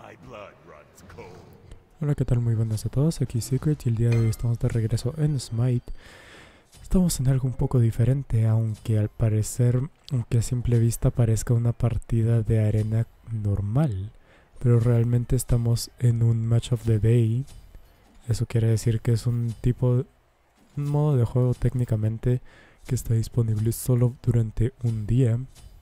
Hola, ¿qué tal? Muy buenas a todos, aquí Secret y el día de hoy estamos de regreso en Smite. Estamos en algo un poco diferente, aunque al parecer, aunque a simple vista parezca una partida de arena normal, pero realmente estamos en un Match of the Day. Eso quiere decir que es un modo de juego técnicamente que está disponible solo durante un día.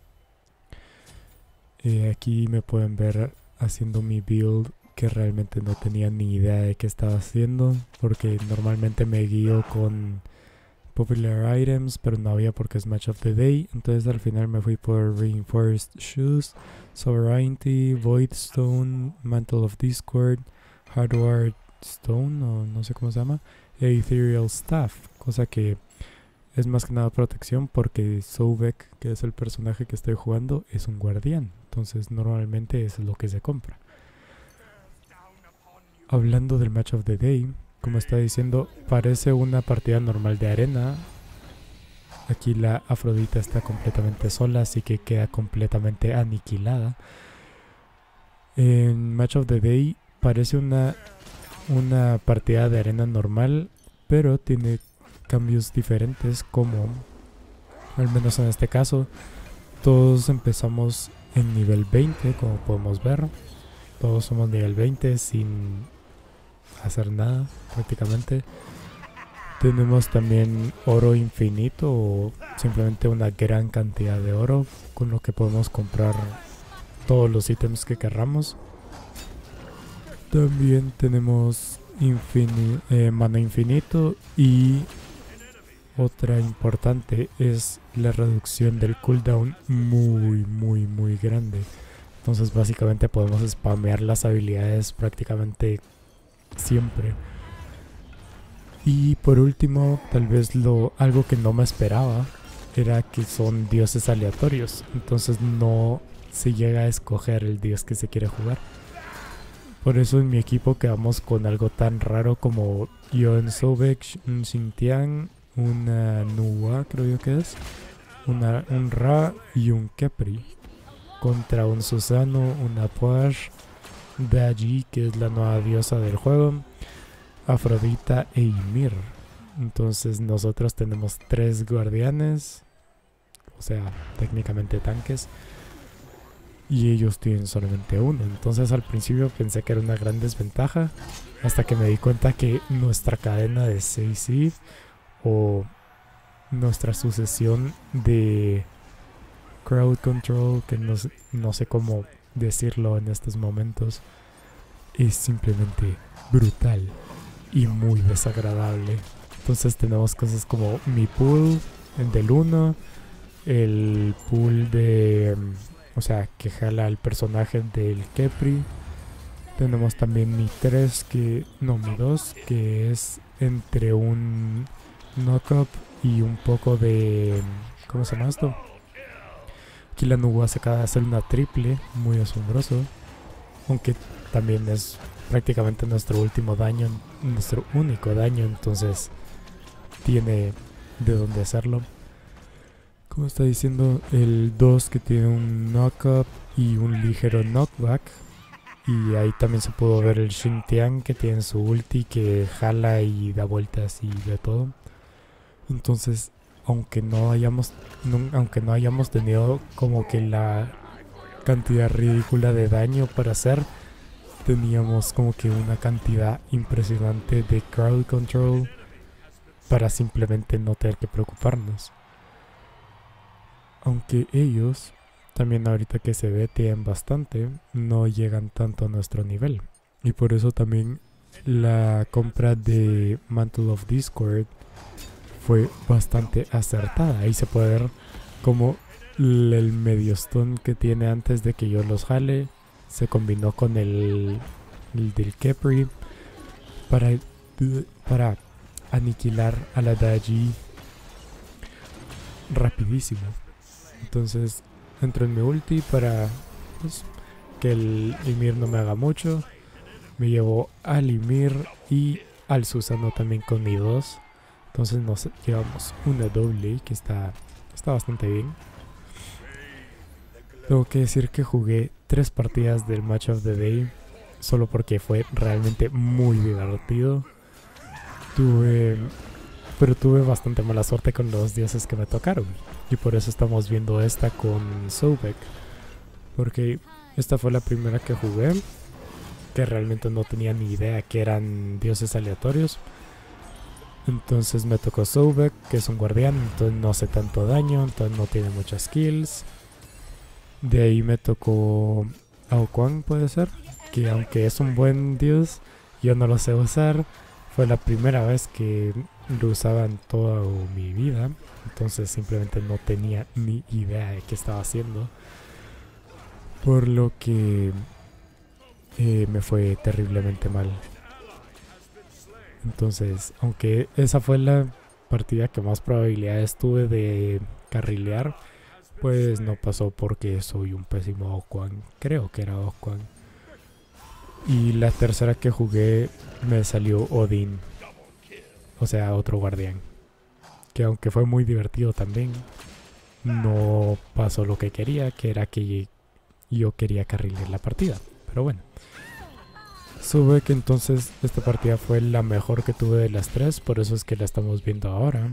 Aquí me pueden ver haciendo mi build, que realmente no tenía ni idea de qué estaba haciendo, porque normalmente me guío con popular items, pero no había porque es Match of the Day. Entonces al final me fui por Reinforced Shoes, Sovereignty, Void Stone, Mantle of Discord, Hardware Stone, o no sé cómo se llama, e Ethereal Staff, cosa que es más que nada protección porque Sobek, que es el personaje que estoy jugando, es un guardián. Entonces normalmente es lo que se compra. Hablando del Match of the Day, como está diciendo, parece una partida normal de arena. Aquí la Afrodita está completamente sola, así que queda completamente aniquilada. En Match of the Day parece una partida de arena normal, pero tiene cambios diferentes, como, al menos en este caso, todos empezamos en nivel 20, como podemos ver. Todos somos nivel 20 sin hacer nada prácticamente. Tenemos también oro infinito, o simplemente una gran cantidad de oro, con lo que podemos comprar todos los ítems que querramos. También tenemos mana infinito, y otra importante es la reducción del cooldown muy grande. Entonces básicamente podemos spamear las habilidades prácticamente siempre. Y por último, tal vez algo que no me esperaba era que son dioses aleatorios. Entonces no se llega a escoger el dios que se quiere jugar. Por eso en mi equipo quedamos con algo tan raro como Yon Sobek, un Xintian, una Nuwa, creo yo que es, un Ra y un Khepri, contra un Susano, una Puash, Daji, que es la nueva diosa del juego, Afrodita e Ymir. Entonces nosotros tenemos 3 guardianes, o sea, técnicamente tanques, y ellos tienen solamente uno. Entonces al principio pensé que era una gran desventaja, hasta que me di cuenta que nuestra cadena de 6C, o nuestra sucesión de crowd control, que no sé cómo decirlo en estos momentos, es simplemente brutal y muy desagradable. Entonces tenemos cosas como mi pool, el del 1, el pool de, o sea, que jala al personaje del Khepri. Tenemos también mi 3, mi 2, que es entre un knock-up y un poco de, ¿cómo se llama esto? Aquí la Nuwa se acaba de hacer una triple, muy asombroso, aunque también es prácticamente nuestro último daño, nuestro único daño, entonces tiene de dónde hacerlo. Como está diciendo, el 2, que tiene un knock-up y un ligero knockback. Y ahí también se pudo ver el Xintian, que tiene su ulti, que jala y da vueltas y de todo. Entonces, aunque no hayamos tenido como que la cantidad ridícula de daño para hacer, teníamos como que una cantidad impresionante de crowd control para simplemente no tener que preocuparnos. Aunque ellos, también ahorita que se ve, tienen bastante, no llegan tanto a nuestro nivel. Y por eso también la compra de Mantle of Discord fue bastante acertada. Ahí se puede ver como el medio stun que tiene antes de que yo los jale se combinó con el del Khepri para aniquilar a la Daji rapidísimo. Entonces entro en mi ulti para, pues, que el Ymir no me haga mucho. Me llevo al Ymir y al Susano también con mi 2. Entonces nos llevamos una doble que está bastante bien. Tengo que decir que jugué 3 partidas del Match of the Day solo porque fue realmente muy divertido. Pero tuve bastante mala suerte con los dioses que me tocaron. Y por eso estamos viendo esta con Sobek. Porque esta fue la primera que jugué, que realmente no tenía ni idea que eran dioses aleatorios. Entonces me tocó Sobek, que es un guardián, entonces no hace tanto daño, entonces no tiene muchas kills. De ahí me tocó Aokuang, puede ser, que aunque es un buen dios, yo no lo sé usar. Fue la primera vez que lo usaba en toda mi vida, entonces simplemente no tenía ni idea de qué estaba haciendo. Por lo que me fue terriblemente mal. Entonces, aunque esa fue la partida que más probabilidades tuve de carrilear, pues no pasó porque soy un pésimo Aokuang. Creo que era Aokuang. Y la tercera que jugué me salió Odin. O sea, otro guardián. Que aunque fue muy divertido también, no pasó lo que quería, que era que yo quería carrilear la partida. Pero bueno. Sube que entonces esta partida fue la mejor que tuve de las tres, por eso es que la estamos viendo ahora.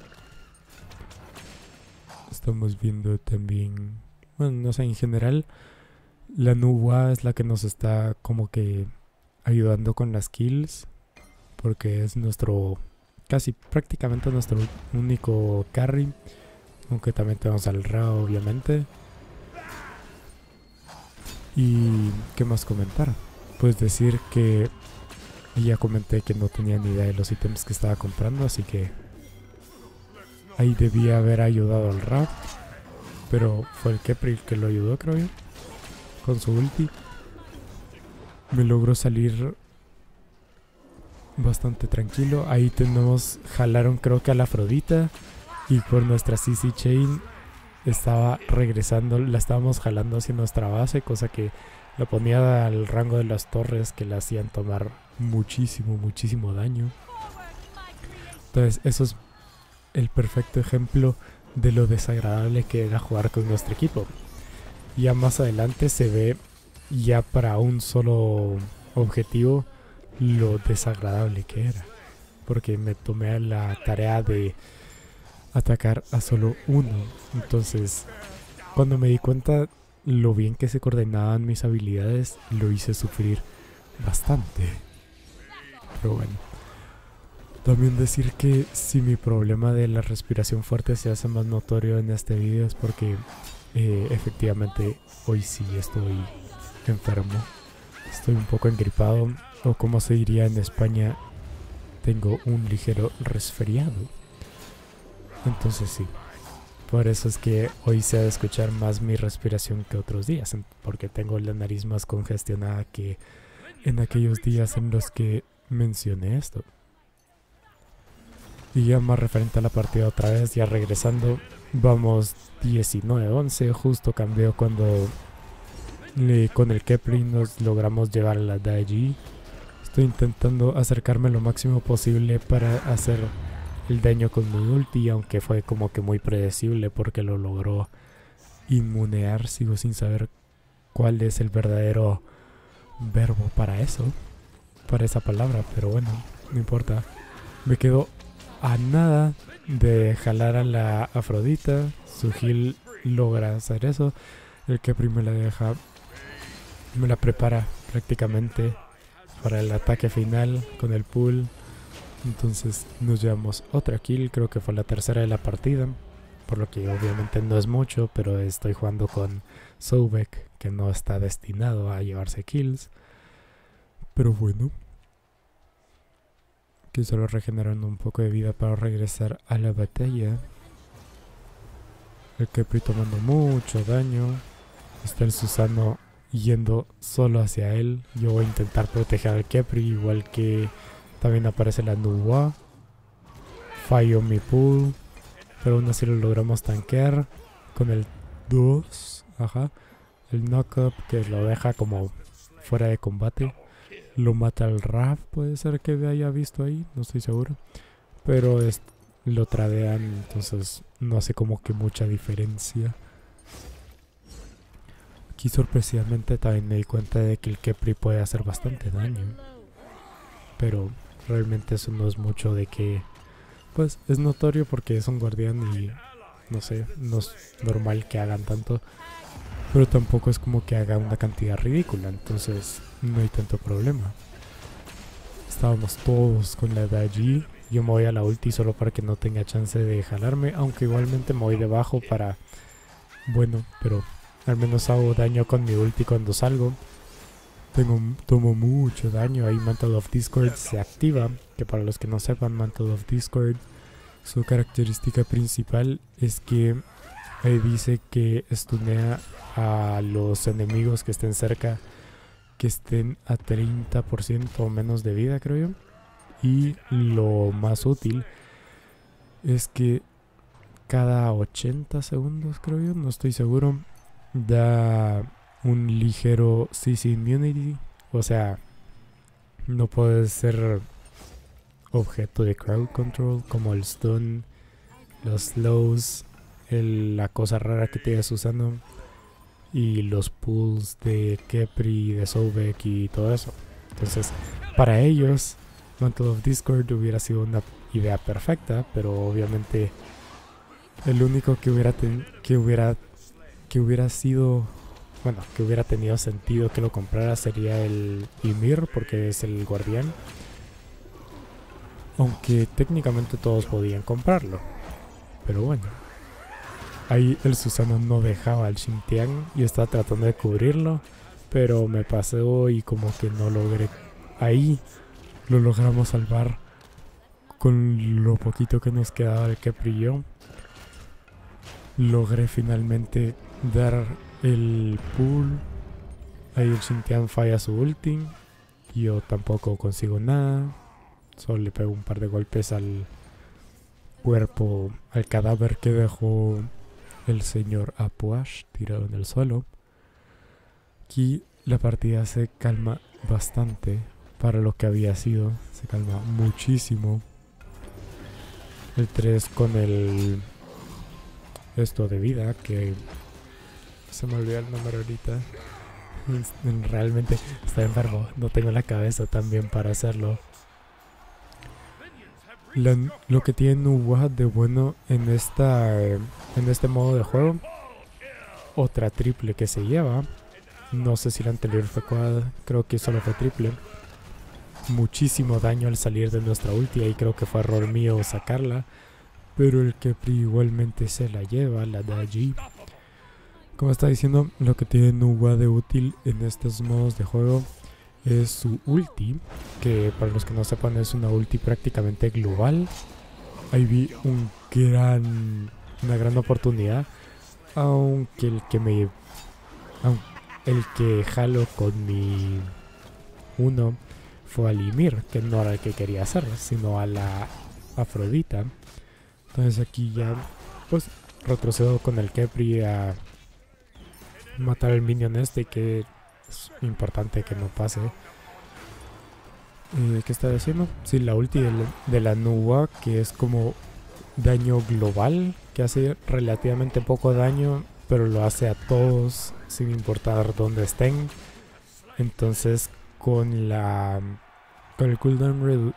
Estamos viendo también, bueno, no sé, en general la Nuwa es la que nos está como que ayudando con las kills, porque es nuestro, casi prácticamente nuestro único carry, aunque también tenemos al Ra, obviamente. Y qué más comentar, pues decir que ya comenté que no tenía ni idea de los ítems que estaba comprando, así que ahí debía haber ayudado al Ra, pero fue el Khepri el que lo ayudó, creo yo, con su ulti. Me logró salir bastante tranquilo. Ahí jalaron creo que a la Afrodita, y por nuestra CC Chain estaba regresando, la estábamos jalando hacia nuestra base, cosa que lo ponía al rango de las torres que le hacían tomar muchísimo daño. Entonces eso es el perfecto ejemplo de lo desagradable que era jugar con nuestro equipo. Ya más adelante se ve, ya para un solo objetivo, lo desagradable que era, porque me tomé la tarea de atacar a solo uno. Entonces cuando me di cuenta lo bien que se coordinaban mis habilidades, lo hice sufrir bastante. Pero bueno, también decir que si mi problema de la respiración fuerte se hace más notorio en este video es porque efectivamente hoy sí estoy enfermo. Estoy un poco engripado, o como se diría en España, tengo un ligero resfriado. Entonces sí, por eso es que hoy se ha de escuchar más mi respiración que otros días, porque tengo la nariz más congestionada que en aquellos días en los que mencioné esto. Y ya más referente a la partida otra vez, ya regresando, vamos 19-11, justo cambió cuando con el Khepri nos logramos llevar a la Daiji. Estoy intentando acercarme lo máximo posible para hacer el daño con mi ulti, aunque fue como que muy predecible porque lo logró inmunear. Sigo sin saber cuál es el verdadero verbo para eso, para esa palabra, pero bueno, no importa. Me quedo a nada de jalar a la Afrodita. Su heal logra hacer eso. El Khepri me la deja, me la prepara prácticamente para el ataque final con el pull. Entonces nos llevamos otra kill, creo que fue la tercera de la partida, por lo que obviamente no es mucho, pero estoy jugando con Sobek, que no está destinado a llevarse kills. Pero bueno, que solo regenerando un poco de vida para regresar a la batalla. El Khepri tomando mucho daño. Está el Susano yendo solo hacia él. Yo voy a intentar proteger al Khepri, igual que también aparece la Nuwa. Fallo mi pull, pero aún así lo logramos tanquear con el 2. Ajá. El knockup que lo deja como fuera de combate. Lo mata el Raf, puede ser que haya visto ahí, no estoy seguro. Pero lo tradean, entonces no hace como que mucha diferencia. aquí sorpresivamente también me di cuenta de que el Khepri puede hacer bastante daño. Pero realmente eso no es mucho de que... Pues es notorio porque es un guardián y... No sé, no es normal que hagan tanto. Pero tampoco es como que haga una cantidad ridícula. Entonces no hay tanto problema. Estábamos todos con la Daji. Yo me voy a la ulti solo para que no tenga chance de jalarme. Aunque igualmente me voy debajo para... Bueno, pero al menos hago daño con mi ulti cuando salgo. Tomo mucho daño. Ahí Mantle of Discord se activa. Que para los que no sepan, Mantle of Discord, su característica principal es que ahí dice que stunea a los enemigos que estén cerca, que estén a 30% o menos de vida, creo yo. Y lo más útil es que cada 80 segundos, creo yo, no estoy seguro, da un ligero CC immunity. O sea, no puedes ser objeto de crowd control como el stun, los slows, la cosa rara que tienes usando y los pulls de Khepri, de Sobek y todo eso. Entonces, para ellos, Mantle of Discord hubiera sido una idea perfecta, pero obviamente el único que hubiera sido, bueno, que hubiera tenido sentido que lo comprara sería el Ymir, porque es el guardián. Aunque técnicamente todos podían comprarlo. Pero bueno. Ahí el Susano no dejaba al Xintian y estaba tratando de cubrirlo. Pero me pasó y como que no logré. Ahí lo logramos salvar con lo poquito que nos quedaba el Khepri y yo. Logré finalmente dar el pull. Ahí el Xintian falla su ulti. Yo tampoco consigo nada. Solo le pego un par de golpes al cuerpo, al cadáver que dejó el señor Apuash tirado en el suelo. Aquí la partida se calma bastante para lo que había sido. Se calma muchísimo. El 3 con el... esto de vida, que se me olvidó el nombre ahorita. Realmente estoy enfermo, no tengo la cabeza tan bien para hacerlo. Lo que tiene Nuwa de bueno en este modo de juego, otra triple que se lleva, no sé si la anterior fue quad, creo que solo fue triple, muchísimo daño al salir de nuestra ulti, ahí creo que fue error mío sacarla, pero el Khepri igualmente se la lleva, la Daji. Como estaba diciendo, lo que tiene Nuwa de útil en estos modos de juego es su ulti, que para los que no sepan es una ulti prácticamente global. Ahí vi una gran oportunidad, aunque el que jalo con mi 1 fue al Ymir, que no era el que quería hacer, sino a la Afrodita. Entonces aquí ya pues retrocedo con el Khepri a matar al minion este, que es importante que no pase. ¿Qué está haciendo? Sí, la ulti de la Nuwa, que es como daño global, que hace relativamente poco daño, pero lo hace a todos sin importar dónde estén. Entonces con el cooldown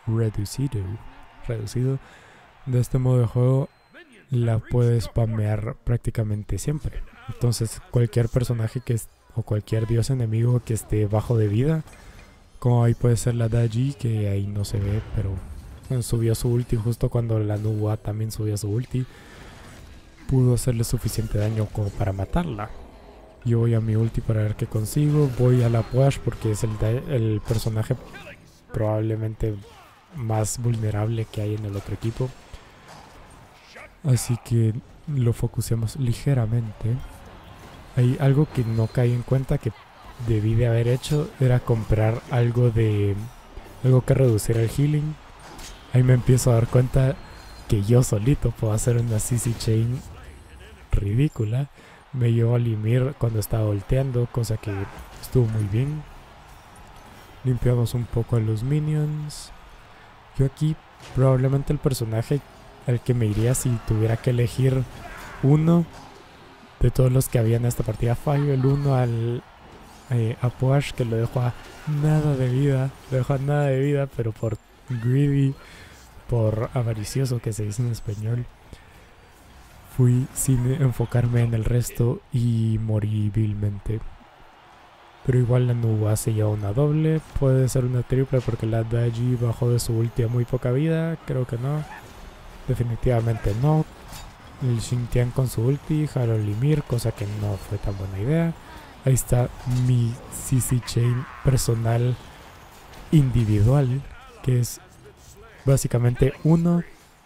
reducido de este modo de juego, la puedes spamear prácticamente siempre. Entonces cualquier personaje o cualquier dios enemigo que esté bajo de vida, como ahí puede ser la Daji, que ahí no se ve, pero subió su ulti justo cuando la Nuwa también subió su ulti, pudo hacerle suficiente daño como para matarla. Yo voy a mi ulti para ver qué consigo, voy a la Push porque es el personaje probablemente más vulnerable que hay en el otro equipo, así que lo focuseamos ligeramente. Hay algo que no caí en cuenta que debí de haber hecho, era comprar algo que reduciera el healing. Ahí me empiezo a dar cuenta que yo solito puedo hacer una CC chain ridícula. Me llevó al Ymir cuando estaba volteando, cosa que estuvo muy bien. Limpiamos un poco a los minions. Yo aquí probablemente el personaje al que me iría si tuviera que elegir uno de todos los que había en esta partida, fallo el uno al Apuash, que lo dejó a nada de vida. Lo dejó a nada de vida, pero por greedy, por avaricioso que se dice en español, fui sin enfocarme en el resto y morí vilmente. Pero igual la Nuba se lleva una doble, puede ser una triple porque la Daji bajó de su ulti a muy poca vida, creo que no, definitivamente no. El Xintian con su ulti, Harold Limir, cosa que no fue tan buena idea. Ahí está mi CC Chain personal individual, que es básicamente 1,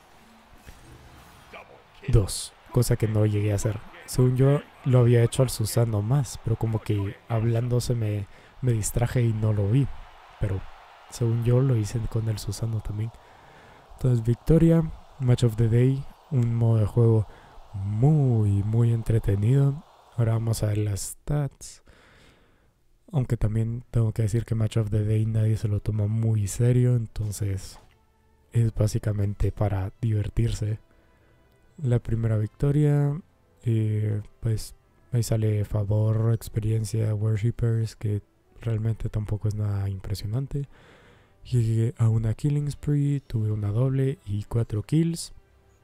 2, cosa que no llegué a hacer. Según yo lo había hecho al Susano más, pero como que hablándose me distraje y no lo vi. Pero según yo lo hice con el Susano también. Entonces victoria, Match of the Day, un modo de juego muy entretenido. Ahora vamos a ver las stats. Aunque también tengo que decir que Match of the Day nadie se lo toma muy serio, entonces es básicamente para divertirse. La primera victoria, pues ahí sale favor, experiencia, worshippers, que realmente tampoco es nada impresionante. Llegué a una killing spree, tuve una doble y 4 kills.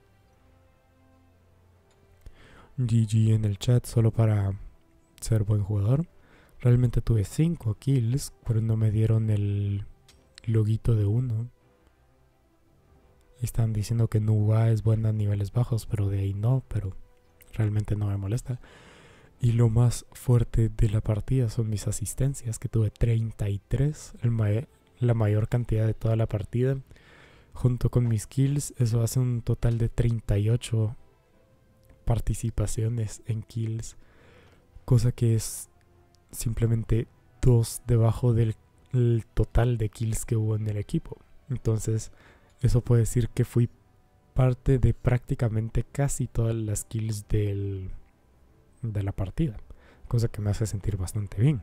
GG en el chat solo para ser buen jugador. Realmente tuve 5 kills, pero no me dieron el loguito de 1. Están diciendo que Nuba es buena a niveles bajos, pero de ahí no, pero realmente no me molesta. Y lo más fuerte de la partida son mis asistencias, que tuve 33, la mayor cantidad de toda la partida. Junto con mis kills, eso hace un total de 38 participaciones en kills, cosa que es simplemente 2 debajo del total de kills que hubo en el equipo. Entonces eso puede decir que fui parte de prácticamente casi todas las kills de la partida, cosa que me hace sentir bastante bien.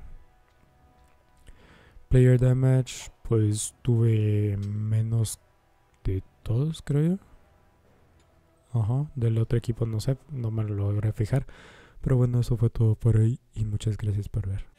Player damage, pues tuve menos de todos, creo yo. Ajá, del otro equipo no sé, no me lo logré fijar. Pero bueno, eso fue todo por hoy y muchas gracias por ver.